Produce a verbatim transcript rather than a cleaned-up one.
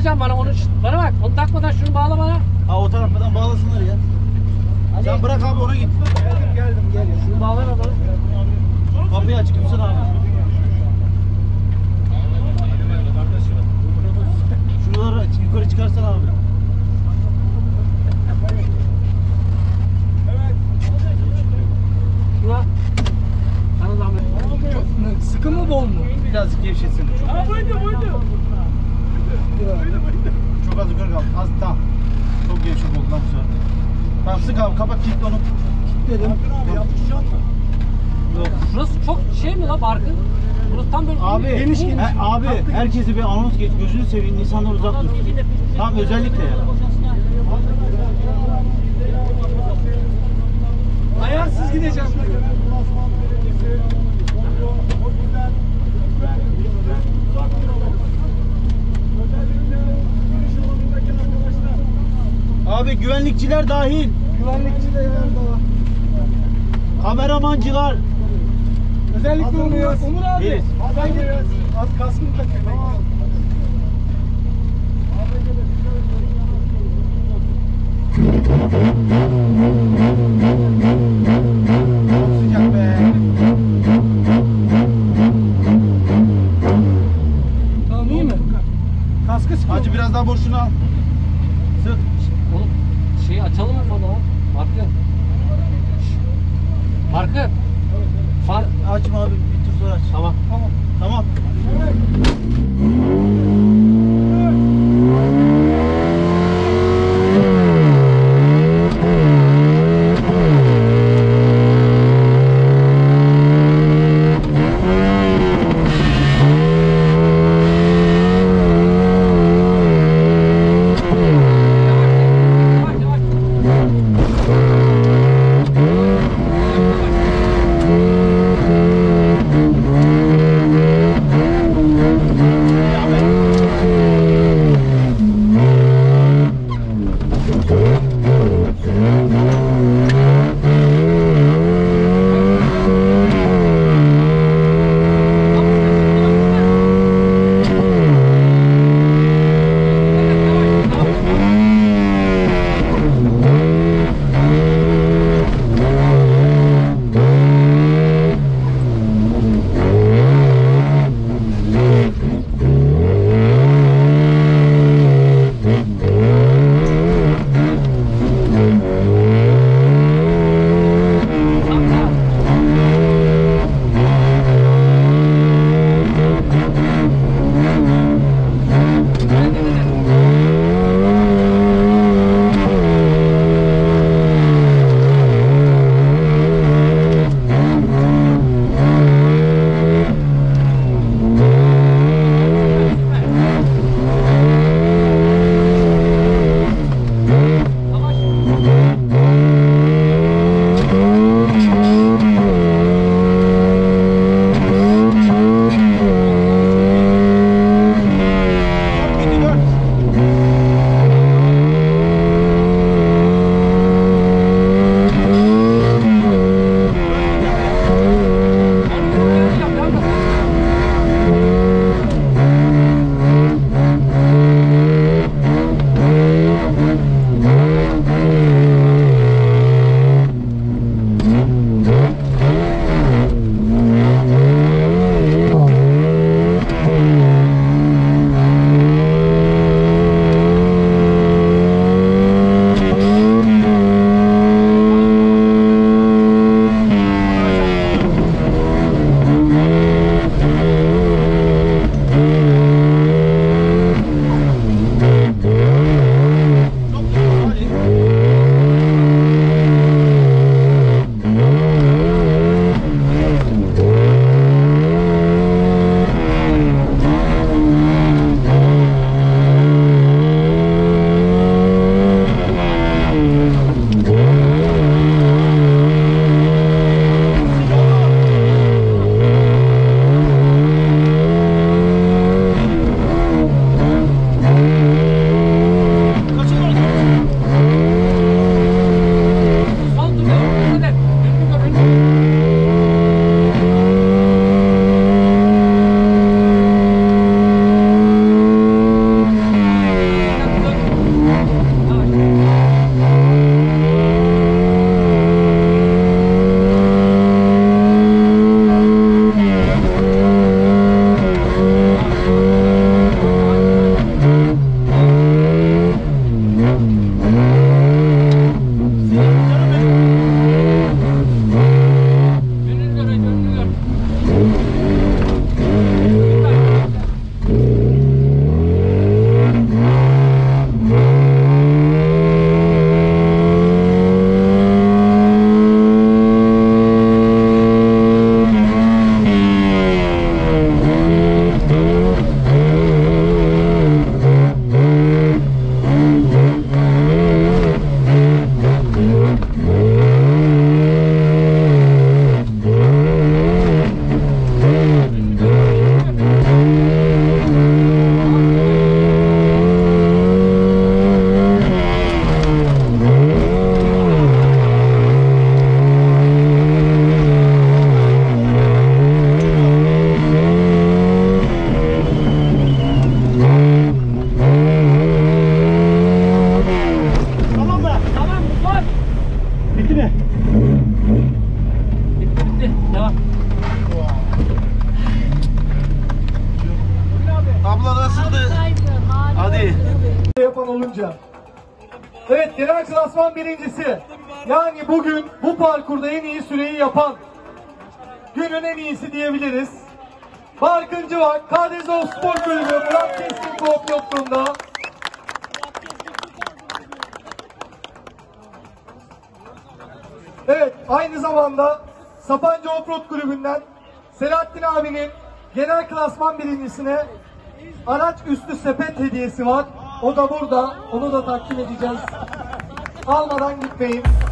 takmayacaksın bana onu. Bana bak, onu takmadan şunu bağla bana. Ha o taraftan bağlasınlar ya. Hadi. Sen bırak abi ona git. Geldim geldim geldim. Şunu bağla bana. Kapıyı aç kimsin abi? Şuraları yukarı çıkarsan abi. Şuna. Sana zahmet. Çok sıkı mı bol mu? Birazcık gevşetsin. Çok, Ha buydu buydu. çok az yukarı kaldı. Az tamam. Çok gevşek oldu lan bu sefer. Tamam sık abi kapat kilitli onu. Dedim. Abi yapışacak mı? Yok. Şurası çok şey mi la barkın? Burası tam böyle Abi, Geniş, geniş. he, abi herkese bir anons geç. Gözünü seveyim insanlar uzak dursun. Tamam özellikle ya. Ayarsız gideceğim diyor. Abi güvenlikçiler dahil. Güvenlikçiler de. Kameramancılar. Özellikle Umur, Umur abi. Evet. Sen git. Az kaskını takıyor. Tamam. Çok sıcak be. Tamam iyi mi? Kaskı sıkıyor. Hacı biraz daha boşluğunu al. Sık. Oğlum şeyi açalım mı falan? Barkın. Barkın. Far. Açma abi bir tur sonra aç. Tamam. Tamam. Tamam. Yavaş yavaş. Ya be. klasman olunca. Evet, genel klasman birincisi. Yani bugün bu parkurda en iyi süreyi yapan, günün en iyisi diyebiliriz. Barkın Cıvak, Kadezov Spor Kulübü, Murat Keskin Co-op'luğunda. Evet, aynı zamanda Sapanca Offroad Kulübü'nden Selahattin abinin genel klasman birincisine araç üstü sepet hediyesi var. O da burada. Onu da takdim edeceğiz. Almadan gitmeyin.